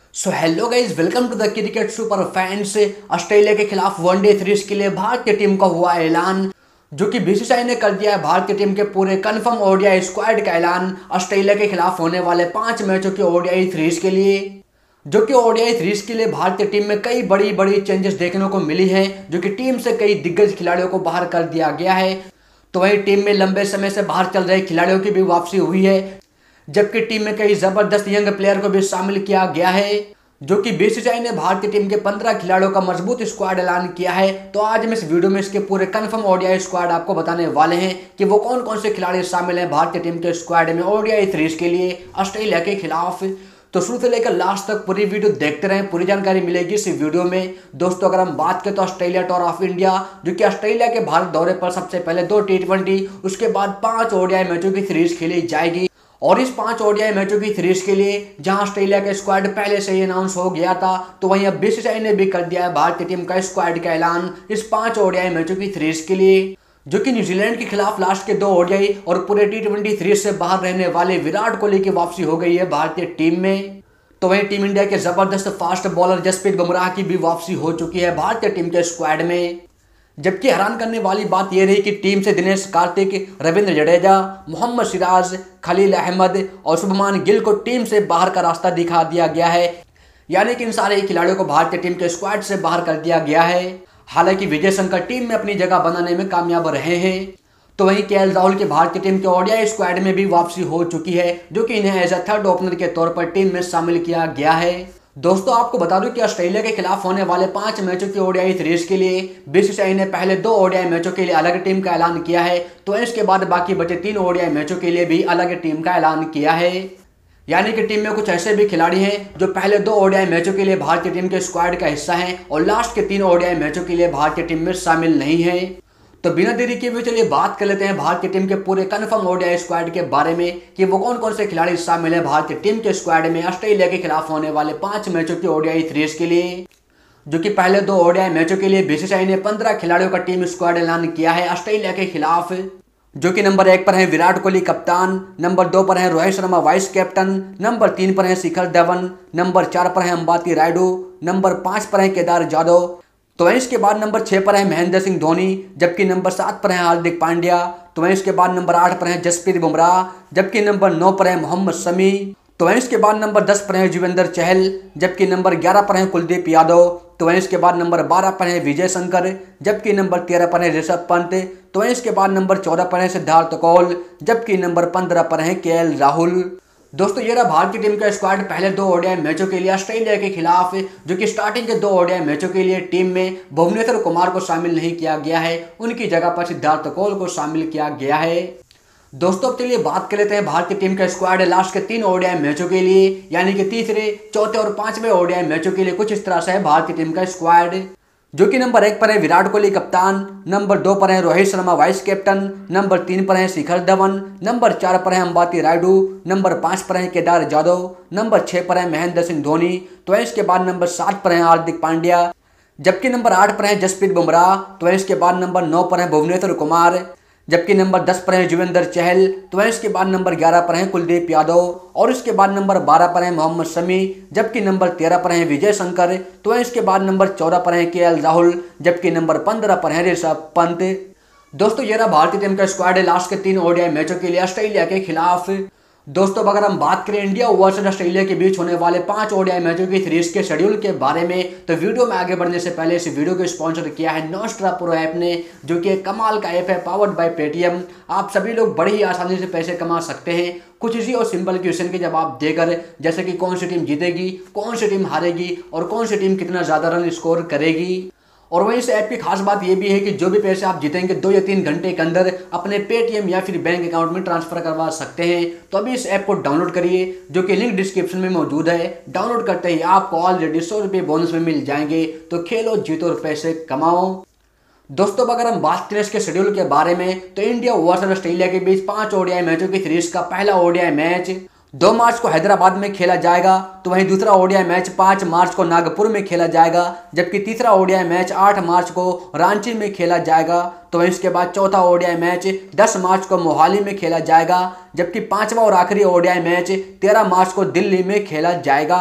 So hello guys, welcome to the cricket super fans. Australia के खिलाफ one day series के लिए भारतीय टीम का हुआ ऐलान, जो कि बीसीसीआई ने कर दिया है भारतीय टीम के पूरे कंफर्म ओडीआई स्क्वाड का ऐलान ऑस्ट्रेलिया के खिलाफ होने वाले 5 मैचों के ओडीआई सीरीज के लिए। जो कि ओडीआई सीरीज के लिए भारतीय टीम में कई बड़ी बड़ी चेंजेस देखने को मिली हैं, जो कि टीम से कई दिग्गज खिलाड़ियों को बाहर कर दिया गया है। तो वहीं टीम में लंबे समय से बाहर चल रहे खिलाड़ियों की भी वापसी हुई है, जबकि टीम में कई जबरदस्त यंग प्लेयर को भी शामिल किया गया है। जो कि बीसीसीआई ने भारतीय टीम के 15 खिलाड़ियों का मजबूत स्क्वाड ऐलान किया है। तो आज हम इस वीडियो में इसके पूरे कंफर्म ओडीआई स्क्वाड आपको बताने वाले हैं कि वो कौन कौन से खिलाड़ी शामिल हैं भारतीय टीम के स्क्वाड में ओडीआई सीरीज के लिए ऑस्ट्रेलिया के खिलाफ। तो शुरू से लेकर लास्ट तक पूरी वीडियो देखते रहें, पूरी जानकारी मिलेगी इस वीडियो में। दोस्तों, अगर हम बात करें तो ऑस्ट्रेलिया टूर ऑफ इंडिया, जो कि ऑस्ट्रेलिया के भारत दौरे पर सबसे पहले 2 T20 उसके बाद 5 ओडीआई मैचों की सीरीज खेली जाएगी। और इस 5 ओडीआई मैचों की सीरीज के लिए जहां ऑस्ट्रेलिया का स्क्वाड पहले से ही अनाउंस हो गया था, तो वहीं अब बीसीसीआई ने भी कर दिया है भारतीय टीम का स्क्वाड का ऐलान इस 5 ओडीआई मैचों की सीरीज के लिए। जो कि न्यूजीलैंड के खिलाफ लास्ट के 2 ओडीआई और पूरे T20 सीरीज से बाहर रहने वाले विराट कोहली की वापसी हो गई है भारतीय टीम में। तो वहीं टीम इंडिया के जबरदस्त फास्ट बॉलर जसप्रीत बुमराह की भी वापसी हो चुकी है भारतीय टीम के स्क्वाड में। जबकि हैरान करने वाली बात यह रही कि टीम से दिनेश कार्तिक, रविंद्र जडेजा, मोहम्मद सिराज, खलील अहमद और शुभमान गिल को टीम से बाहर का रास्ता दिखा दिया गया है। यानी कि इन सारे खिलाड़ियों को भारतीय टीम के स्क्वाड से बाहर कर दिया गया है। हालांकि विजय शंकर टीम में अपनी जगह बनाने में कामयाब रहे हैं। तो वहीं केएल राहुल की भारतीय टीम के ओडीआई स्क्वाड में भी वापसी हो चुकी है, जो कि इन्हें एज अ थर्ड ओपनर के तौर पर टीम में शामिल किया गया है। दोस्तों, आपको बता दूं कि ऑस्ट्रेलिया के खिलाफ होने वाले 5 मैचों की ओडीआई सीरीज के लिए बीसीसीआई ने पहले 2 ओडीआई मैचों के लिए अलग टीम का ऐलान किया है। तो इसके बाद बाकी बचे 3 ओडीआई मैचों के लिए भी अलग टीम का ऐलान किया है। यानी कि टीम में कुछ ऐसे भी खिलाड़ी हैं जो पहले 2 ओडीआई मैचों के लिए भारतीय टीम के स्क्वाड का हिस्सा हैं और लास्ट के 3 ओडीआई मैचों के लिए भारतीय टीम में शामिल नहीं है। तो बिना देरी किए हुए चलिए बात कर लेते हैं भारतीय टीम के पूरे कंफर्म ओडीआई स्क्वाड के बारे में कि वो कौन कौन से खिलाड़ी शामिल हैं भारतीय टीम के स्क्वाड में ऑस्ट्रेलिया के खिलाफ होने वाले 5 मैचों की ओडीआई सीरीज के लिए। जो कि पहले 2 ओडीआई मैचों के लिए बीसीसीआई ने 15 खिलाड़ियों का टीम स्क्वाड ऐलान किया है ऑस्ट्रेलिया के खिलाफ। जो कि नंबर 1 पर है विराट कोहली कप्तान, नंबर 2 पर है Rohit Sharma vice captain, number 3 पर है शिखर धवन, नंबर 4 पर है अंबाती रायडू, नंबर 5 पर है केदार जाधव। तो वहीं इसके बाद नंबर 6 पर है महेंद्र सिंह धोनी, जबकि नंबर 7 पर है हार्दिक पांड्या। तो वहीं इसके बाद नंबर 8 पर है जसप्रीत बुमराह, जबकि नंबर 9 पर है मोहम्मद शमी। तो वहीं इसके बाद नंबर 10 पर है युजवेंद्र चहल, जबकि नंबर 11 पर है कुलदीप यादव। तो वहीं इसके बाद नंबर 12 पर है विजय शंकर, जबकि नंबर 13 पर है ऋषभ पंत। तो वहीं इसके बाद नंबर 14 पर है सिद्धार्थ कौल, जबकि नंबर 15 पर है केएल राहुल। दोस्तों, ये रहा भारतीय टीम का स्क्वाड पहले 2 ओडीआई मैचों के लिए ऑस्ट्रेलिया के खिलाफ। जो कि स्टार्टिंग के 2 ओडीआई मैचों के लिए टीम में भुवनेश्वर कुमार को शामिल नहीं किया गया है, उनकी जगह पर सिद्धार्थ कौल को शामिल किया गया है। दोस्तों, अब चलिए बात कर लेते हैं भारतीय टीम का स्क्वाड लास्ट के 3 ओडीआई मैचों के लिए, यानी कि तीसरे, चौथे और 5वें ओडीआई मैचों के लिए कुछ इस तरह से है भारतीय टीम का स्क्वाड। जो कि नंबर 1 पर है विराट कोहली कप्तान, नंबर 2 पर है Rohit Sharma vice captain, number 3 पर है शिखर धवन, नंबर 4 पर है अंबाती रायडू, नंबर 5 पर है केदार जाधव, नंबर 6 पर है महेंद्र सिंह धोनी। तो इसके बाद नंबर 7 पर है हार्दिक पांड्या, जबकि नंबर 8 पर है जसप्रीत बुमराह। तो इसके बाद नंबर 9 पर है भुवनेश्वर कुमार, जबकि नंबर 10 पर है युजवेंद्र चहल। तो इसके बाद नंबर 11 पर है कुलदीप यादव और इसके बाद नंबर 12 पर है मोहम्मद शमी, जबकि नंबर 13 पर है विजय शंकर। तो इसके बाद नंबर 14 पर है केएल राहुल, जबकि नंबर 15 पर है ऋषभ पंत। दोस्तों, ये रहा भारतीय टीम का स्क्वाड है लास्ट के 3 ओडीआई मैचों के लिए ऑस्ट्रेलिया के खिलाफ। दोस्तों, अगर हम बात करें इंडिया वर्सेस ऑस्ट्रेलिया के बीच होने वाले 5 ओडीआई मैचों की सीरीज के शेड्यूल के बारे में, तो वीडियो में आगे बढ़ने से पहले इस वीडियो को स्पॉन्सर किया है नॉस्ट्रा प्रो ऐप ने, जो कि एक कमाल का ऐप है पावर्ड बाय पेटीएम। आप सभी लोग बड़ी ही आसानी से पैसे कमा सकते हैं कुछ इजी और सिंपल क्वेश्चन के जवाब देकर, जैसे कि कौन सी टीम जीतेगी, कौन सी टीम हारेगी और कौन सी टीम कितना ज्यादा रन स्कोर करेगी। और वहीं इस ऐप की खास बात यह भी है कि जो भी पैसे आप जीतेंगे 2 या 3 घंटे के अंदर अपने पेटीएम या फिर बैंक अकाउंट में ट्रांसफर करवा सकते हैं। तो अभी इस ऐप को डाउनलोड करिए, जो कि लिंक डिस्क्रिप्शन में मौजूद है। डाउनलोड करते ही आपको ऑलरेडी 100 रुपये बोनस में मिल जाएंगे। तो खेलो, जीतो और पैसे कमाओ। दोस्तों, अगर हम बात करें इसके शेड्यूल के बारे में, तो इंडिया वर्सेस ऑस्ट्रेलिया के बीच 5 ओडीआई मैचों की सीरीज का पहला ओडीआई मैच 2 मार्च को हैदराबाद में खेला जाएगा। तो वहीं दूसरा ओडीआई मैच 5 मार्च को नागपुर में खेला जाएगा, जबकि तीसरा ओडीआई मैच 8 मार्च को रांची में खेला जाएगा। तो वहीं इसके बाद चौथा ओडीआई मैच 10 मार्च को मोहाली में खेला जाएगा, जबकि 5वां और आखिरी ओडीआई मैच 13 मार्च को दिल्ली में खेला जाएगा।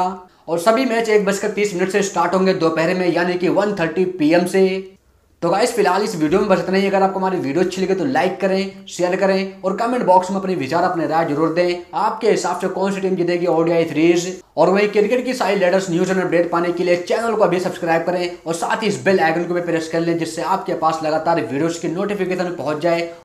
और सभी मैच 1:30 से स्टार्ट होंगे दोपहर में, यानी कि 1:30 PM से। तो गाइस फिलहाल इस वीडियो में बस इतना ही। अगर आपको हमारी वीडियो अच्छी लगे तो लाइक करें, शेयर करें और कमेंट बॉक्स में अपने विचार, अपने राय जरूर दें। आपके हिसाब से कौन सी टीम जीतेगी ओडीआई सीरीज। और वही क्रिकेट की सारी लेटेस्ट न्यूज एंड अपडेट पाने के लिए चैनल को अभी सब्सक्राइब करें और साथ ही इस बेल आइकन को भी प्रेस कर लें, जिससे आपके पास लगातार वीडियोस की नोटिफिकेशन पहुंच जाए।